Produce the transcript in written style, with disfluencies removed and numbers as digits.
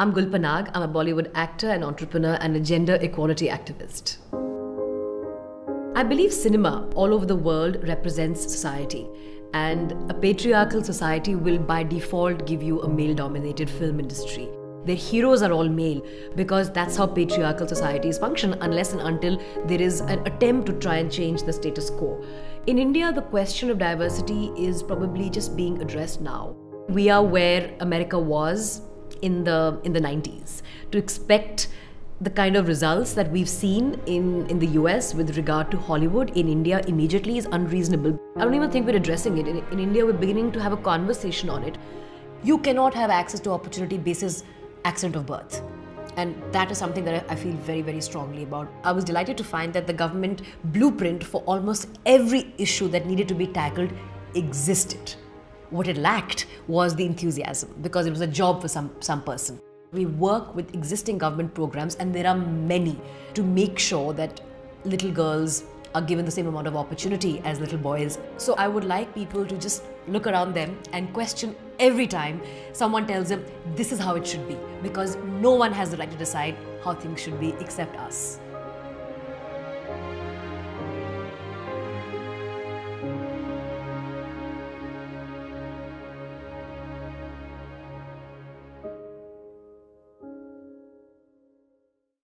I'm Gul Panag. I'm a Bollywood actor, an entrepreneur, and a gender equality activist. I believe cinema all over the world represents society, and a patriarchal society will by default give you a male-dominated film industry. Their heroes are all male because that's how patriarchal societies function unless and until there is an attempt to try and change the status quo. In India, the question of diversity is probably just being addressed now. We are where America was in the 90s. To expect the kind of results that we've seen in the US with regard to Hollywood in India immediately is unreasonable. I don't even think we're addressing it. In India, we're beginning to have a conversation on it. You cannot have access to opportunity basis accident of birth. And that is something that I feel very, very strongly about. I was delighted to find that the government blueprint for almost every issue that needed to be tackled existed. What it lacked was the enthusiasm because it was a job for some person. We work with existing government programs, and there are many, to make sure that little girls are given the same amount of opportunity as little boys. So I would like people to just look around them and question every time someone tells them this is how it should be, because no one has the right to decide how things should be except us.